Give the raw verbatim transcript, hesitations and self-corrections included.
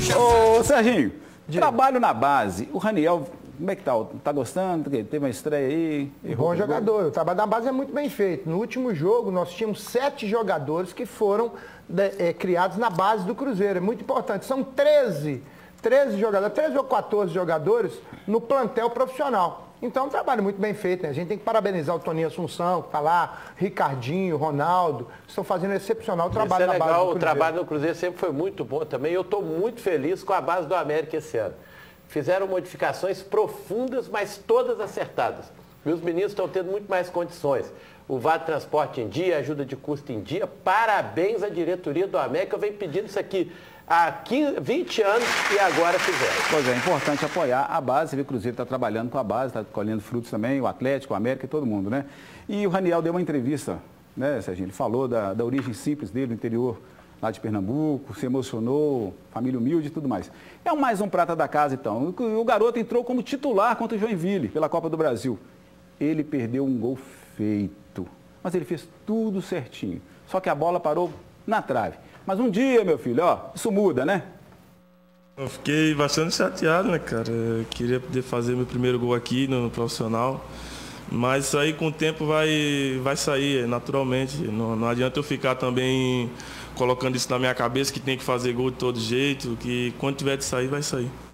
Ô, Serginho, Diga. Trabalho na base. O Raniel, como é que tá? Tá gostando? Teve uma estreia aí? Bom jogador. O trabalho na base é muito bem feito. No último jogo, nós tínhamos sete jogadores que foram é, criados na base do Cruzeiro. É muito importante. São treze, treze jogadores, treze ou quatorze jogadores no plantel profissional. Então, é um trabalho muito bem feito, né? A gente tem que parabenizar o Toninho Assunção, que está lá, Ricardinho, Ronaldo, estão fazendo um excepcional trabalho na base do Cruzeiro. Isso é legal, o trabalho no Cruzeiro sempre foi muito bom também. Eu estou muito feliz com a base do América esse ano. Fizeram modificações profundas, mas todas acertadas. E os meninos estão tendo muito mais condições. O Vale Transporte em dia, ajuda de custo em dia. Parabéns à diretoria do América. Eu venho pedindo isso aqui há quinze, vinte anos e agora fizeram. Pois é, é importante apoiar a base. Você vê que o Cruzeiro está trabalhando com a base, está colhendo frutos também, o Atlético, o América e todo mundo, né? E o Raniel deu uma entrevista, né, Serginho? Ele falou da, da origem simples dele, do interior lá de Pernambuco, se emocionou, família humilde e tudo mais. É mais um prata da casa, então. O, o garoto entrou como titular contra o Joinville, pela Copa do Brasil. Ele perdeu um gol feito, mas ele fez tudo certinho. Só que a bola parou na trave. Mas um dia, meu filho, ó, isso muda, né? Eu fiquei bastante chateado, né, cara? Eu queria poder fazer meu primeiro gol aqui no, no profissional. Mas isso aí com o tempo vai, vai sair, naturalmente. Não, não adianta eu ficar também colocando isso na minha cabeça, que tem que fazer gol de todo jeito, que quando tiver de sair, vai sair.